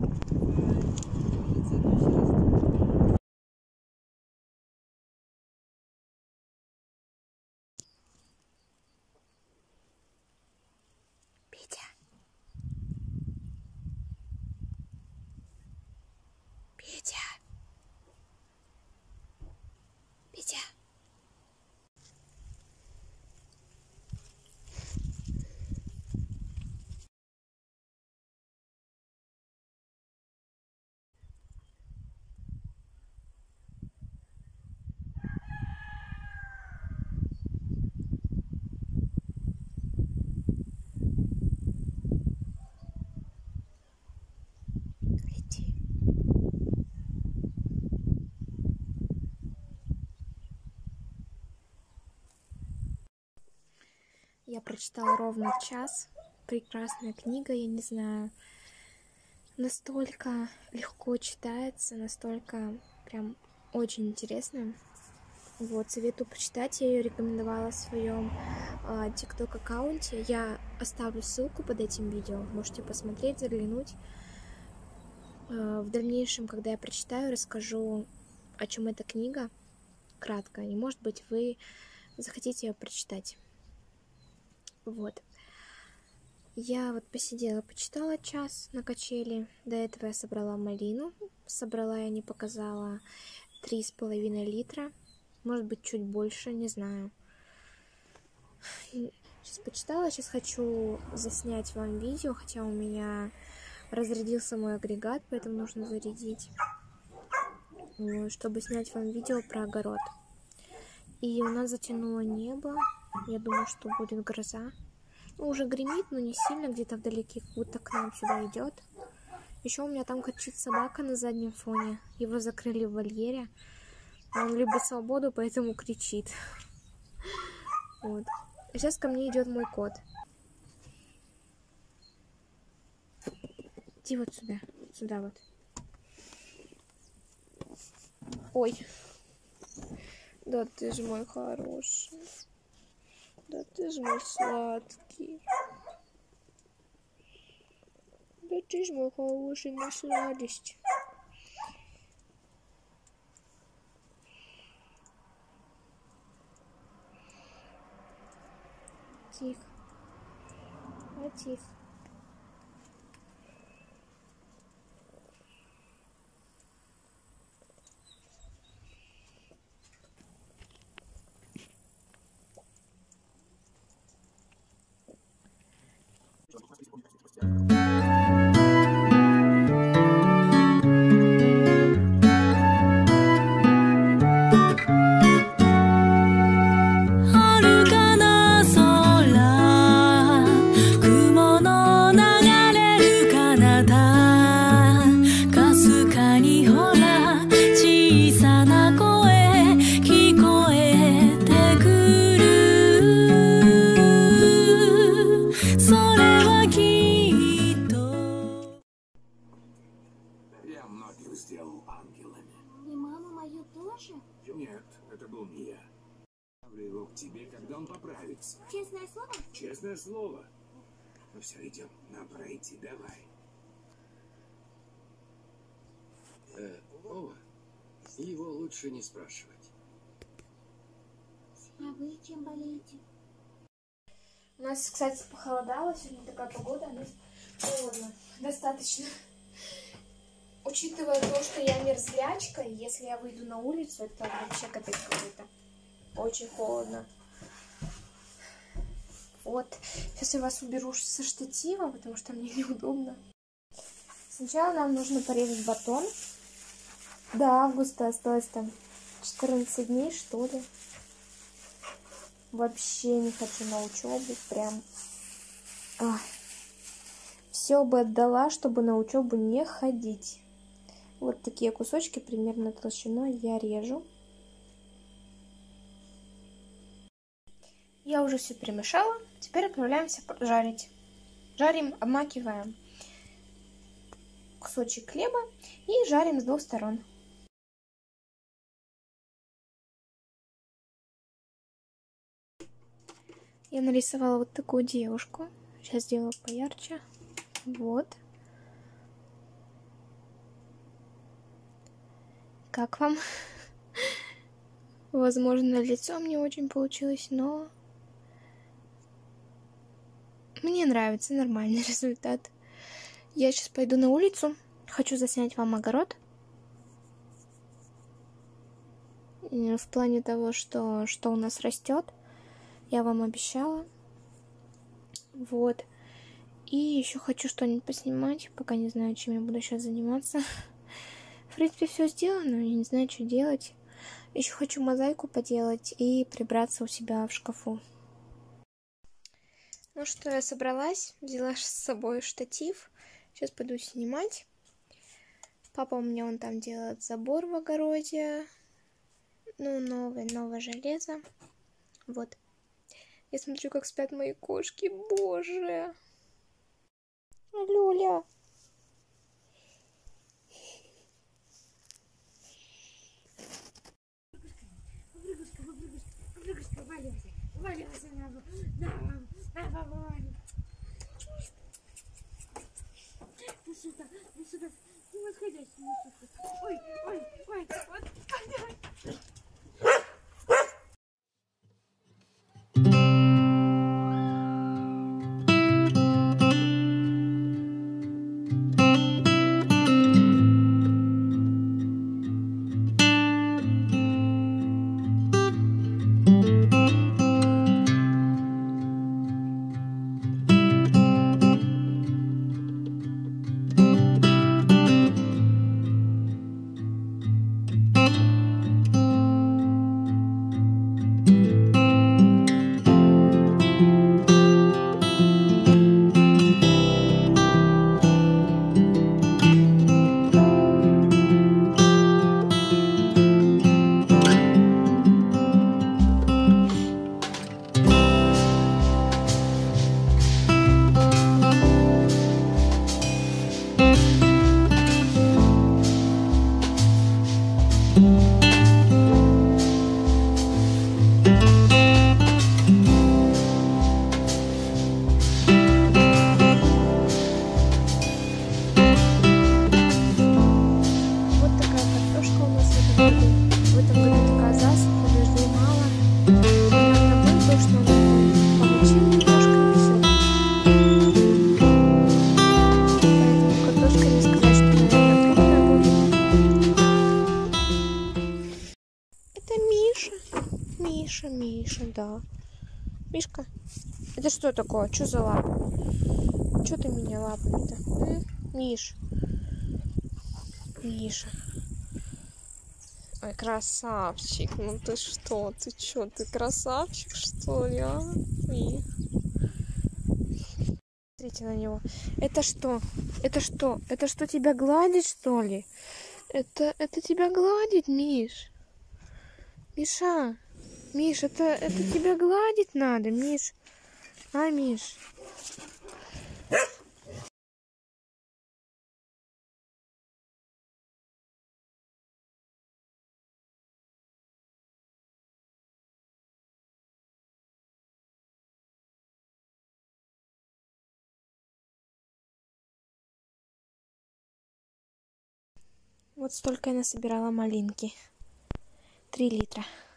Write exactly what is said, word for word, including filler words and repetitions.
Петя. Петя. Петя. Иди. Я прочитала ровно час. Прекрасная книга, я не знаю. Настолько легко читается, настолько прям очень интересная. Вот, советую почитать. Я ее рекомендовала в своем тикток аккаунте. Я оставлю ссылку под этим видео. Можете посмотреть, заглянуть. Э, в дальнейшем, когда я прочитаю, расскажу, о чем эта книга. Кратко. И, может быть, вы захотите ее прочитать. Вот. Я вот посидела, почитала час на качели. До этого я собрала малину. Собрала я, не показала, три с половиной литра. Может быть, чуть больше, не знаю. Сейчас почитала, сейчас хочу заснять вам видео, хотя у меня разрядился мой агрегат, поэтому нужно зарядить, чтобы снять вам видео про огород. И у нас затянуло небо. Я думаю, что будет гроза. Ну, уже гремит, но не сильно, где-то вдалеке, как будто к нам сюда идет. Еще у меня там кричит собака на заднем фоне. Его закрыли в вольере. Он любит свободу, поэтому кричит. Вот. А сейчас ко мне идет мой кот. Иди вот сюда. Сюда вот. Ой. Да ты же мой хороший. Да ты же мой сладкий. Да ты же мой хороший, мой сладость. Тихо. А тихо. Сделал ангелами. И маму мою тоже? Нет, это был не я. Ставлю его к тебе, когда он поправится. Честное слово? Честное слово. Ну все, идем. Нам пора идти, давай. Э, Ова, его лучше не спрашивать. А вы чем болеете? У нас, кстати, похолодало. Сегодня такая погода, но холодно. Достаточно. Учитывая то, что я мерзлячка, если я выйду на улицу, это вообще капец какой-то. Очень холодно. Вот. Сейчас я вас уберу со штатива, потому что мне неудобно. Сначала нам нужно порезать батон. До августа осталось там четырнадцать дней, что ли. Вообще не хочу на учебу. Прям. Ах. Все бы отдала, чтобы на учебу не ходить. Вот такие кусочки примерно толщиной я режу. Я уже все перемешала. Теперь отправляемся жарить. Жарим, обмакиваем кусочек хлеба и жарим с двух сторон. Я нарисовала вот такую девушку. Сейчас сделаю поярче. Вот. Как вам? Возможно, лицо мне очень получилось, но мне нравится нормальный результат. Я сейчас пойду на улицу. Хочу заснять вам огород. В плане того, что, что у нас растет. Я вам обещала. Вот. И еще хочу что-нибудь поснимать. Пока не знаю, чем я буду сейчас заниматься. В принципе, все сделано. Я не знаю, что делать. Еще хочу мозаику поделать и прибраться у себя в шкафу. Ну что, я собралась. Взяла с собой штатив. Сейчас пойду снимать. Папа у меня, он там делает забор в огороде. Ну, новое, новое железо. Вот. Я смотрю, как спят мои кошки. Боже. Люля. Ну сюда, ну сюда, не восходясь, не сюда. Ой, ой, ой, вот, ой. Миша, Миша, да. Мишка, это что такое? Что за лапа? Что ты меня лапами-то? М? Миш. Миша. Ой, красавчик. Ну ты что? Ты что? Ты красавчик, что ли, а? Миш. Смотрите на него. Это что? Это что? Это что, тебя гладит, что ли? Это, это тебя гладит, Миш? Миша? Миш, это, это тебя гладить надо, Миш. А, Миш? Вот столько я насобирала малинки. Три литра.